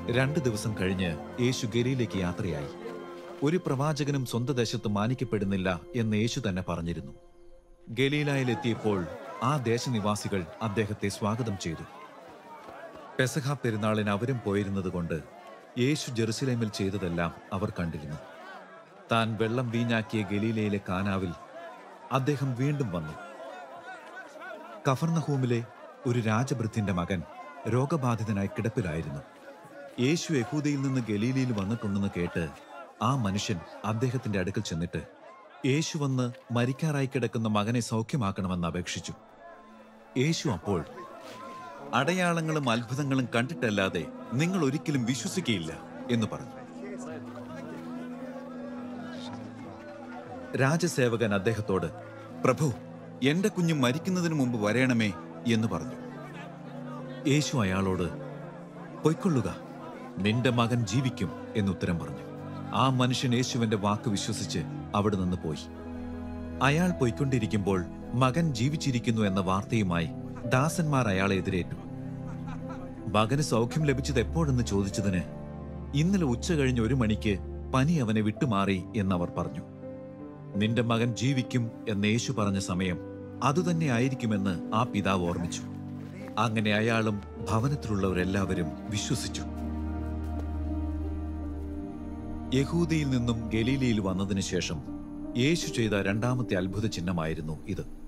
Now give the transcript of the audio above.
2 ദിവസം കഴിഞ്ഞ് യേശു ഗലീലയ്ക്ക് യാത്രയായി. ഒരു പ്രവാചകനും സ്വന്തം ദേശത്ത് മാനിക്കപ്പെടുന്നില്ല എന്ന് യേശു തന്നെ പറഞ്ഞിരുന്നു. ഗലീലായിലെത്തിയപ്പോൾ ആ ദേശനിവാസികൾ അദ്ദേഹത്തെ സ്വാഗതം ചെയ്തു. പെസഹ പെരുന്നാളിന് അവരും പോയിരുന്നതുകൊണ്ട് യേശു ജെറുസലേമിൽ ചെയ്തതെല്ലാം അവർ കണ്ടിരുന്നു. താൻ വെള്ളം വീഞ്ഞാക്കിയ ഗലീലയിലെ കാനാവിൽ അദ്ദേഹം വീണ്ടും വന്നു. കഫർന്നഹൂമിലെ ഒരു രാജഭൃത്യന്റെ മകൻ രോഗബാധിതനായി കിടപ്പിലായിരുന്നു. യേശു യഹൂദയിൽ നിന്ന് ഗലീലയിൽ വന്നിട്ടുണ്ടെന്ന് കേട്ട് ആ മനുഷ്യൻ അദ്ദേഹത്തിന്റെ അടുക്കൽ ചെന്നിട്ട് യേശു വന്ന് മരിക്കാറായി കിടക്കുന്ന മകനെ സൗഖ്യമാക്കണമെന്ന് അപേക്ഷിച്ചു. യേശു അപ്പോൾ, അടയാളങ്ങളും അത്ഭുതങ്ങളും കണ്ടിട്ടല്ലാതെ നിങ്ങൾ ഒരിക്കലും വിശ്വസിക്കുകയില്ല എന്ന് പറഞ്ഞു. രാജസേവകൻ അദ്ദേഹത്തോട്, പ്രഭു, എന്റെ കുഞ്ഞ് മരിക്കുന്നതിന് മുമ്പ് വരേണമേ എന്ന് പറഞ്ഞു. യേശു അയാളോട്, പൊയ്ക്കൊള്ളുക, നിന്റെ മകൻ ജീവിക്കും എന്നുത്തരം പറഞ്ഞു. ആ മനുഷ്യൻ യേശുവിന്റെ വാക്ക് വിശ്വസിച്ച് അവിടെ നിന്ന് പോയി. അയാൾ പോയിക്കൊണ്ടിരിക്കുമ്പോൾ മകൻ ജീവിച്ചിരിക്കുന്നു എന്ന വാർത്തയുമായി ദാസന്മാർ അയാളെ എതിരേറ്റു. മകന് സൗഖ്യം ലഭിച്ചത് എപ്പോഴെന്ന് ചോദിച്ചതിന്, ഇന്നലെ ഉച്ച കഴിഞ്ഞ് 1 മണിക്ക് പനി അവനെ വിട്ടുമാറി എന്നവർ പറഞ്ഞു. നിന്റെ മകൻ ജീവിക്കും എന്ന് യേശു പറഞ്ഞ സമയം അതുതന്നെ ആയിരിക്കുമെന്ന് ആ പിതാവ് ഓർമ്മിച്ചു. അങ്ങനെ അയാളും ഭവനത്തിലുള്ളവരെല്ലാവരും വിശ്വസിച്ചു. യഹൂദയിൽ നിന്നും ഗലീലയിൽ വന്നതിനു ശേഷം യേശു ചെയ്ത 2ാമത്തെ അത്ഭുത ചിഹ്നമായിരുന്നു ഇത്.